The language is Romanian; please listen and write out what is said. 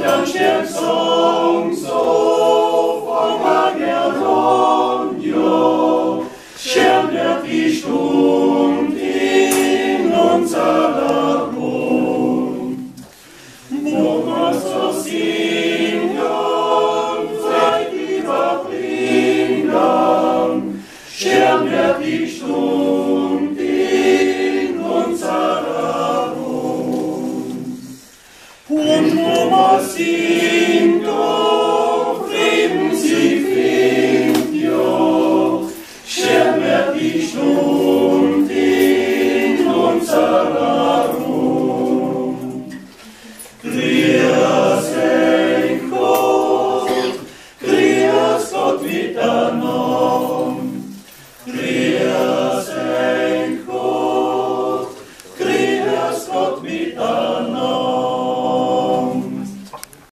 Dann stärkt Song so vom Ageronio, schert wird die Stund in unserer Wohnung. Wo man so singen, seit überbringen, schert wird die Stund in unserer Wohnung. Und wo man singen,